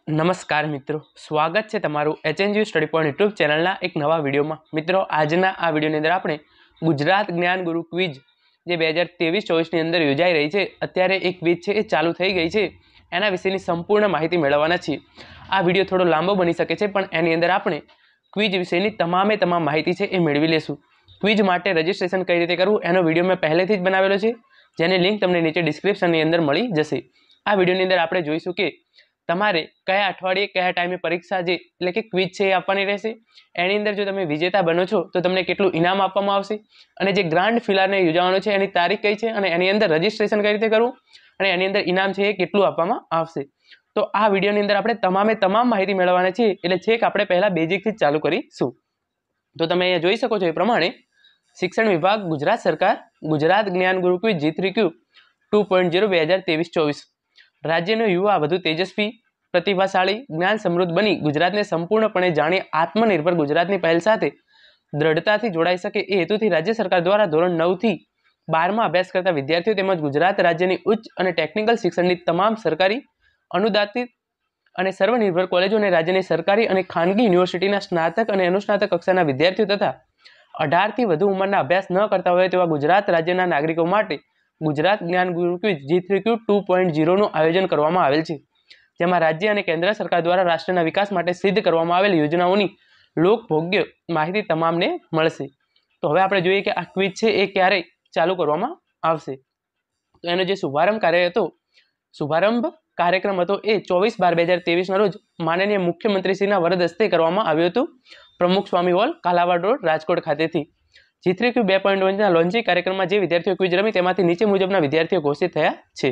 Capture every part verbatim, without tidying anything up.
नमस्कार मित्रों, स्वागत है तमारू HNG study point YouTube channel एक नवा वीडियो में। मित्रों, आजना आ वीडियो अंदर आपणे गुजरात ज्ञान गुरु क्विज जे बे हज़ार तेवीस चौबीस अंदर योजाई रही है, अत्यारे एक क्विज है चालू थई गई है, एना विशेनी संपूर्ण माहिती मेळववाना छीए। आ वीडियो थोड़ो लांबो बनी सके छे, पण एनी अंदर आपणे क्विज विशेनी तमामे तमाम माहिती है ए मेळवी लेशुं। क्विज माटे रजिस्ट्रेशन कई रीते करवुं एनो विडियो मैं पहलेथी ज बनावेलो छे, जेनी लिंक तमने नीचे डिस्क्रिप्शननी अंदर मळी जशे। आ विडियोनी अंदर आपणे जोईशुं के तमारे कया अठवाडिये कया टाइमे परीक्षा जे એટલે કે ક્વિઝ છે એ આપવાની રહેશે। એની અંદર જો તમે વિજેતા બનો છો તો તમને કેટલું ઇનામ આપવામાં આવશે અને જે ગ્રાન્ડ ફિનાલે યોજવાનો છે એની તારીખ કઈ છે અને એની અંદર રજીસ્ટ્રેશન કઈ રીતે કરવું અને એની અંદર ઇનામ છે એ કેટલું આપવામાં આવશે। તો આ વિડિયોની અંદર આપણે તમામે તમામ માહિતી મેળવવાની છે, એટલે છેક આપણે પહેલા બેઝિક થી ચાલુ કરીશું। તો તમે અહીંયા જોઈ શકો છો એ પ્રમાણે શિક્ષણ વિભાગ ગુજરાત સરકાર Gujarat Gyan Guru quiz G three Q two point zero બે હજાર तेवीस चौबीस राज्यનો युवा વધુ तेजस्वी प्रतिभाशाળી ज्ञान समृद्ध बनी गुजरातने संपूर्णपणे जाणी आत्मनिर्भर गुजरातनी पहल साथे दृढ़ताथी जोड़ाई सके ए हेतुथी राज्य सरकार द्वारा धोरण नौ थी बार में अभ्यास करता विद्यार्थीओ तेमज गुजरात राज्यनी उच्च अने टेक्निकल शिक्षणनी तमाम सरकारी अनुदानित अने सर्वनिर्भर कॉलेजों अने राज्यनी सरकारी अने खानगी युनिवर्सिटीना स्नातक अने अनुस्नातक कक्षाना विद्यार्थीओ तथा अठार थी वधु उंमरना अभ्यास न करता होय तेवा गुजरात राज्यना नागरिको माटे Gujarat Gyan Guru quiz G three Q two point zero નું आयोजन करवामां आवेल छे, जेमां राज्य अने केंद्र सरकार द्वारा राष्ट्रना विकास माटे सिद्ध करवामां आवेल योजनाओनी लोकभोग्य माहिती तमामने मळशे। तो हवे आपणे जोईए के आ क्विज छे ए क्यारे चालू करवामां आवशे। तो एनो जे शुभारंभ कार्य हतो शुभारंभ कार्यक्रम हतो ए चौबीस बार બે હજાર तेवीस ना रोज माननीय मुख्यमंत्रीश्रीना वरद हस्ते करवामां आव्यो हतो प्रमुख स्वामी हॉल कालावाड रोड राजकोट खातेथी। G three Q two point one launching कार्यक्रम में जे विद्यार्थीओ क्विज रमी तेमांथी नीचे मुजबना विद्यार्थीओ घोषित थया छे।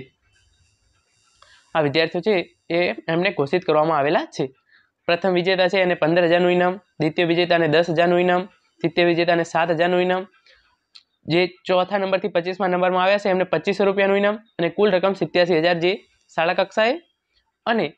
आ विद्यार्थीओ छे ए एमने घोषित करवामां आवेला छे। प्रथम विजेता छे एने पंदर हज़ारनुं इनाम, द्वितीय विजेताने दस हज़ारनुं इनाम, तृतीय विजेताने सात हज़ारनुं इनाम, जे चौथा नंबर थी पच्चीसमा नंबर में आव्या छे एमने पच्चीस सौ रुपयानुं इनाम अने कुल रकम सत्यासी हज़ार जे शाळा कक्षाए अने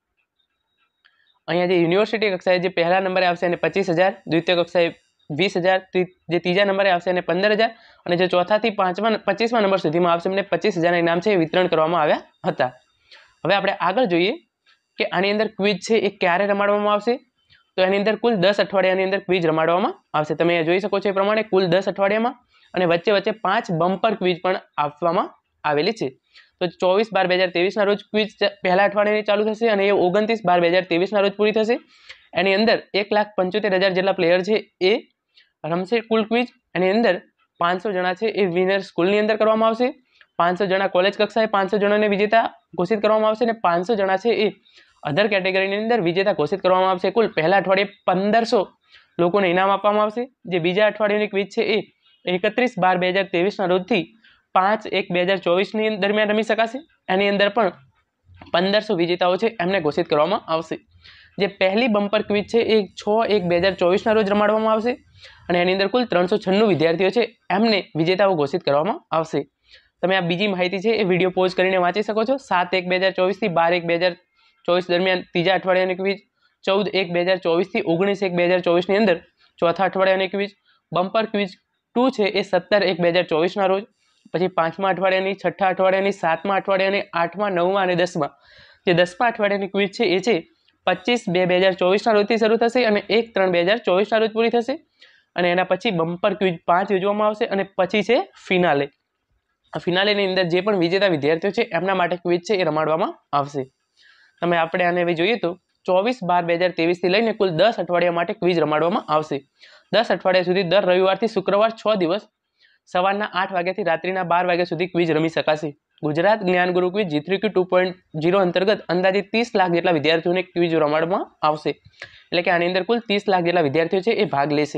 अहींया जे युनिवर्सिटी कक्षाए जे पहला नंबरे आवशे एने पच्चीस हज़ार, द्वितीय कक्षाए वीस हज़ार, जे तीजा नंबरे आवशे एने पंदर हज़ार अने जे चौथा थी पांचमा पच्चीसमा नंबर सुधीमां आवशे एमने पच्चीस हज़ार इनाम छे वितरण करवामां आव्या हता। हवे आपणे आगळ जोईए के आनी अंदर क्विज छे ए क्यारे रमाडवामां आवशे। तो एनी अंदर कुल दस अठवाडियानी अंदर क्विज रमाडवामां आवशे। तमे अहींया जोई शको छो ए प्रमाणे कुल दस अठवाडियामां अने वच्चे वच्चे पांच बम्पर क्विज पण आपवामां आवेली छे। तो चौबीस बार બે હજાર तेवीस ना रोज क्विज पहला अठवाडियानी चालू थशे अने ए ओगणतीस बार બે હજાર तेवीस ना रोज पूरी थशे। एनी अंदर एक लाख पंचोतेर हज़ार जेटला प्लेयर छे ए रमशे कुल क्विज। एनी अंदर पांच सौ जना छे ए विनर स्कूलनी अंदर करवामां आवशे, पांच सौ जना कॉलेज कक्षाए पांच सौ जणाने विजेता घोषित करवामां आवशे अने पांच सौ जना छे ए अधर केटेगरीनी अंदर विजेता घोषित करवामां आवशे। कुल पहला अठवाडिये पंदर सौ लोकोने इनाम आपवामां आवशे। जे बीजा अठवाडियानी क्विज छे ए एकत्रीस बार બે હજાર तेवीस ना रोजथी पांच एक બે હજાર चौबीस ની दरमियान रमी शकाशे। एनी अंदर पण पंदर सौ विजेताओ छे एमने घोषित करवामां आवशे। जे पहली बम्पर क्विज छे ए छ एक બે હજાર चौबीस ना रोज रमाडवामां आवशे अने एनी अंदर कुल त्रणसो छन्नु विद्यार्थीओ छे एमने विजेताओ घोषित करवामां आवशे। तमे आ बीजी माहिती छे ए विडियो पॉज करीने वांची शको छो। सात एक બે હજાર चौबीस थी बार एक બે હજાર चौबीस दरमियान तीजा अठवाडियानी क्विज, चौदह एक બે हज़ार चौबीस थी ओगनीस एक બે हज़ार चौबीस ની અંદર ચોથા અઠવાડિયાની ક્વિજ, બમ્પર ક્વિજ टू છે એ સત્તર એક બે હજાર चौबीस ના રોજ, પછી પાંચમા અઠવાડિયાની, છઠ્ઠા અઠવાડિયાની, સાતમા અઠવાડિયાની, આઠમા, નવમા અને દસમા જે દસમા અઠવાડિયાની ક્વિજ છે એ છે पच्चीस બે બે હજાર चौबीस ના રોજથી શરૂ થશે અને એક ત્રણ બે હજાર चौबीस ના રોજ પૂરી થશે અને એના પછી બમ્પર ક્વિજ પાંચ યોજવામાં આવશે અને પછી છે ફિનાલે। આ ફિનાલેની અંદર જે પણ વિજેતા વિદ્યાર્થીઓ છે એમના માટે ક્વિજ છે એ રમાડવામાં આવશે। તમે આપણે આને હવે જોઈએ તો चौबीस बार બે હજાર तेवीस થી લઈને કુલ દસ અઠવાડિયા માટે ક્વિજ રમાડવામાં આવશે। દસ અઠવાડિયા સુધી દર રવિવારથી શુક્રવાર છ દિવસ સવારના આઠ વાગ્યાથી રાત્રિના બાર વાગ્યા સુધી ક્વિજ રમી શકાશે। Gujarat Gyan Guru quiz G three Q two point zero अंतर्गत अंदाजे तीस लाख जेटला विद्यार्थीओने क्विज रमाडवामां आवशे। एटले के आनी अंदर कुल तीस लाख जेटला विद्यार्थीओ छे ए भाग लेशे।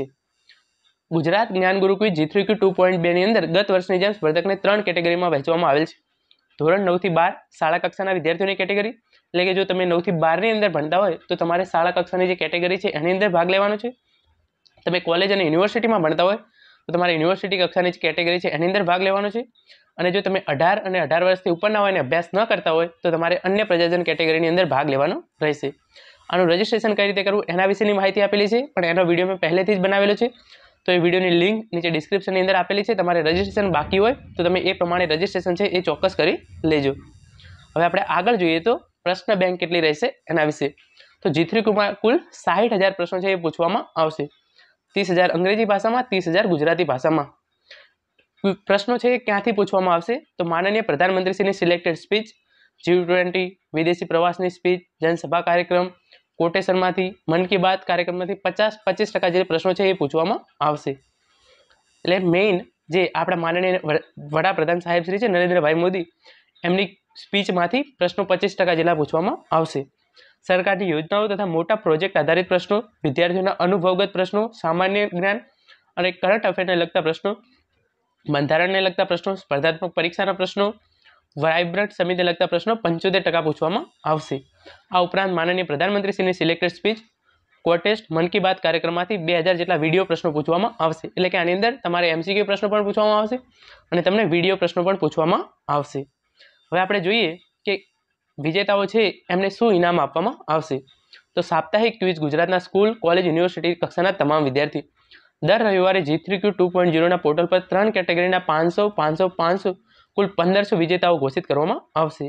Gujarat Gyan Guru quiz G three Q two point two नी अंदर गत वर्षनी जेम स्पर्धकने त्रण केटेगरीमां वहेंचवामां आवेल छे। धोरण नौ थी बार शाळा कक्षाना विद्यार्थीओनी केटेगरी, एटले के जो तमे नौ थी बार ની અંદર भणता होय तो तमारे शाळा कक्षानी जे केटेगरी छे एनी अंदर भाग लेवानो छे। तमे कॉलेज अने युनिवर्सिटीमां भणता होय तो तमारे युनिवर्सिटी कक्षानी जे केटेगरी छे एनी अंदर भाग लेवानो छे। અને જો તમે અઢાર અને અઢાર વર્ષથી ઉપરના હોય અને અભ્યાસ ન કરતા હોય તો તમારે અન્ય પ્રજાજન કેટેગરીની અંદર ભાગ લેવાનો રહેશે। આનું રજિસ્ટ્રેશન કઈ રીતે કરવું એના વિશેની માહિતી આપેલી છે, પણ એનો વિડીયો મેં પહેલેથી જ બનાવેલો છે, તો એ વિડીયોની લિંક નીચે ડિસ્ક્રિપ્શનની અંદર આપેલી છે। તમારે રજિસ્ટ્રેશન બાકી હોય તો તમે એ પ્રમાણે રજિસ્ટ્રેશન છે એ ચોક્કસ કરી લેજો। હવે આપણે આગળ જોઈએ તો પ્રશ્ન બેંક કેટલી રહેશે એના વિશે. તો જી થ્રી ક્યુમાં કુલ સાઠ હજાર પ્રશ્નો છે એ પૂછવામાં આવશે. ત્રીસ હજાર અંગ્રેજી ભાષામાં, ત્રીસ હજાર ગુજરાતી ભાષામાં. પ્રશ્નો છે એ ક્યાંથી પૂછવામાં આવશે? તો માનનીય પ્રધાનમંત્રીશ્રીની સિલેક્ટેડ સ્પીચ, જી ટ્વેન્ટી, વિદેશી પ્રવાસની સ્પીચ, જનસભા કાર્યક્રમ, કોટેશનમાંથી, મન કી બાત કાર્યક્રમમાંથી પચાસ પચીસ ટકા જે પ્રશ્નો છે એ પૂછવામાં આવશે. એટલે મેઇન જે આપણા માનનીય વડાપ્રધાન સાહેબ શ્રી છે નરેન્દ્રભાઈ મોદી, એમની સ્પીચમાંથી પ્રશ્નો પચીસ ટકા જેટલા પૂછવામાં આવશે. સરકારની યોજનાઓ તથા મોટા પ્રોજેક્ટ આધારિત પ્રશ્નો, વિદ્યાર્થીઓના અનુભવગત પ્રશ્નો, સામાન્ય જ્ઞાન અને કરંટ અફેરને લગતા પ્રશ્નો, બંધારણને લગતા પ્રશ્નો, સ્પર્ધાત્મક પરીક્ષાના પ્રશ્નો, વાઇબ્રન્ટ સમિતિને લગતા પ્રશ્નો પંચોતેર ટકા પૂછવામાં આવશે. આ ઉપરાંત માનનીય પ્રધાનમંત્રીશ્રીની સિલેક્ટેડ સ્પીચ, કોટેસ્ટ, મન કી બાત કાર્યક્રમમાંથી બે હજાર જેટલા વિડીયો પ્રશ્નો પૂછવામાં આવશે. એટલે કે આની અંદર તમારે એમસીક્યુ પ્રશ્નો પણ પૂછવામાં આવશે અને તમને વિડીયો પ્રશ્નો પણ પૂછવામાં આવશે. હવે આપણે જોઈએ કે વિજેતાઓ છે એમને શું ઇનામ આપવામાં આવશે. તો સાપ્તાહિક ક્વિઝ ગુજરાતના સ્કૂલ, કોલેજ, યુનિવર્સિટી કક્ષાના તમામ વિદ્યાર્થી દર રવિવારે G three Q two point ઝીરોના પોર્ટલ પર ત્રણ કેટેગરીના પાંચસો પાંચસો પાંચસો કુલ પંદરસો વિજેતાઓ ઘોષિત કરવામાં આવશે.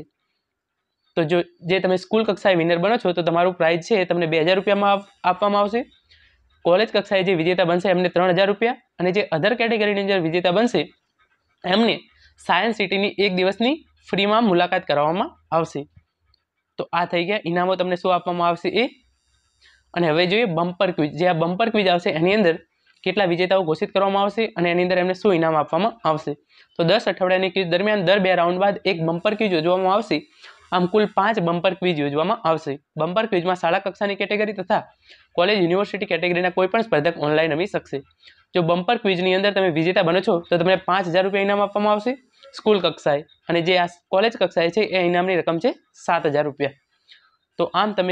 તો જો જે તમે સ્કૂલ કક્ષાએ વિનર બનો છો તો તમારું પ્રાઇઝ છે એ તમને બે હજાર રૂપિયામાં આપવામાં આવશે. કોલેજ કક્ષાએ જે વિજેતા બનશે એમને ત્રણ હજાર રૂપિયા અને જે અધર કેટેગરીની અંદર વિજેતા બનશે એમને સાયન્સ સિટીની એક દિવસની ફ્રીમાં મુલાકાત કરાવવામાં આવશે. તો આ થઈ ગયા ઇનામો તમને શું આપવામાં આવશે એ. અને હવે જોઈએ બમ્પર ક્વિઝ. જે આ બમ્પર ક્વિઝ આવશે એની અંદર કેટલા વિજેતાઓ ઘોષિત કરવામાં આવશે અને એની અંદર એમને શું ઇનામ આપવામાં આવશે. તો દસ અઠવાડિયાની ક્વિઝ દરમિયાન દર બે રાઉન્ડ બાદ એક બમ્પર ક્વિઝ યોજવામાં આવશે. આમ કુલ પાંચ બમ્પર ક્વિઝ યોજવામાં આવશે. બમ્પર ક્વિઝમાં શાળા કક્ષાની કેટેગરી તથા કોલેજ, યુનિવર્સિટી કેટેગરીના કોઈ પણ સ્પર્ધક ઓનલાઈન રમી શકશે. જો બમ્પર ક્વિઝની અંદર તમે વિજેતા બનો છો તો તમને પાંચ હજાર રૂપિયા ઇનામ આપવામાં આવશે સ્કૂલ કક્ષાએ, અને જે આ કોલેજ કક્ષાએ છે એ ઇનામની રકમ છે સાત હજાર રૂપિયા. તો આમ તમે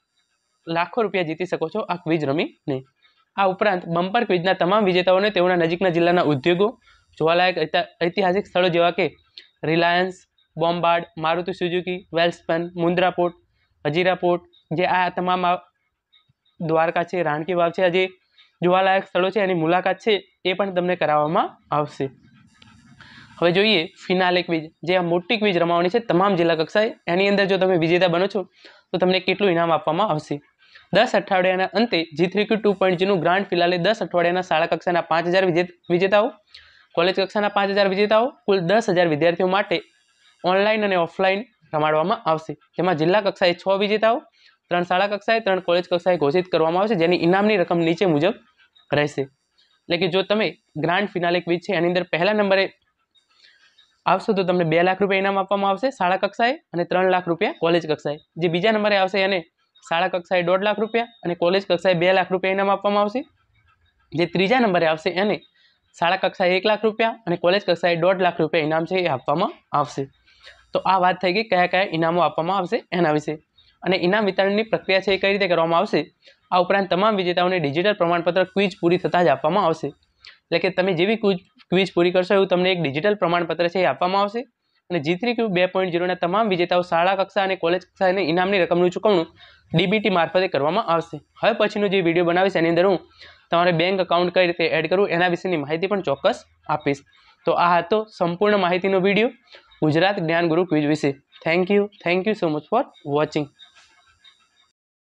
લાખો રૂપિયા જીતી શકો છો આ ક્વિઝ રમીને. આ ઉપરાંત બમ્પર ક્વિઝના તમામ વિજેતાઓને તેઓના નજીકના જિલ્લાના ઉદ્યોગો, જોવાલાયક ઐતિહાસિક સ્થળો જેવા કે Reliance, Bombardier, Maruti Suzuki, Welspun, Mundra port, Hazira port, જે આ તમામ દ્વારકા છે, રાણકી વાવ છે, આ જે જોવાલાયક સ્થળો છે એની મુલાકાત છે એ પણ તમને કરાવવામાં આવશે. હવે જોઈએ ફિનાલે ક્વિઝ. જે આ મોટી ક્વિઝ રમાવાની છે તમામ જિલ્લા કક્ષાએ, એની અંદર જો તમે વિજેતા બનો છો તો તમને કેટલું ઇનામ આપવામાં આવશે. દસ અઠવાડિયાના અંતે G three Q two point ઝીરોનું ગ્રાન્ડ ફિનાલે દસ અઠવાડિયાના શાળા કક્ષાના પાંચ હજાર વિજેતાઓ, કોલેજ કક્ષાના પાંચ હજાર વિજેતાઓ, કુલ દસ હજાર વિદ્યાર્થીઓ માટે ઓનલાઈન અને ઓફલાઈન રમાડવામાં આવશે. જેમાં જિલ્લા કક્ષાએ છ વિજેતાઓ, ત્રણ શાળા કક્ષાએ, ત્રણ કોલેજ કક્ષાએ ઘોષિત કરવામાં આવશે, જેની ઇનામની રકમ નીચે મુજબ રહેશે. એટલે કે જો તમે ગ્રાન્ડ ફિનાલે ક્વિઝ છે એની અંદર પહેલા નંબરે આવશો તો તમને બે લાખ રૂપિયા ઇનામ આપવામાં આવશે શાળા કક્ષાએ અને ત્રણ લાખ રૂપિયા કોલેજ કક્ષાએ. જે બીજા નંબરે આવશે એને શાળા કક્ષાએ દોઢ લાખ રૂપિયા અને કોલેજ કક્ષાએ બે લાખ રૂપિયા ઇનામ આપવામાં આવશે. જે ત્રીજા નંબરે આવશે એને શાળા કક્ષાએ એક લાખ રૂપિયા અને કોલેજ કક્ષાએ દોઢ લાખ રૂપિયા ઇનામ છે એ આપવામાં આવશે. તો આ વાત થઈ ગઈ કયા કયા ઇનામો આપવામાં આવશે એના વિશે. અને ઇનામ વિતરણની પ્રક્રિયા છે એ કઈ રીતે કરવામાં આવશે. આ ઉપરાંત તમામ વિજેતાઓને ડિજિટલ પ્રમાણપત્ર ક્વિઝ પૂરી થતાં જ આપવામાં આવશે. એટલે કે તમે જેવી ક્વિઝ ક્વિઝ પૂરી કરશો એવું તમને એક ડિજિટલ પ્રમાણપત્ર છે એ આપવામાં આવશે. અને જી થ્રી ક્યુ બે પોઈન્ટ ઝીરોના તમામ વિજેતાઓ શાળા કક્ષા અને કોલેજ કક્ષાની ઇનામની રકમનું ચૂકવણું ડીબીટી મારફતે કરવામાં આવશે. હવે પછીનો જે વિડીયો બનાવીશ એની અંદર હું તમારે બેંક અકાઉન્ટ કઈ રીતે એડ કરવું એના વિશેની માહિતી પણ ચોક્કસ આપીશ. તો આ હતો સંપૂર્ણ માહિતીનો વિડીયો ગુજરાત જ્ઞાન ગુરુ ક્વિઝ વિશે. Thank you thank you so much for watching.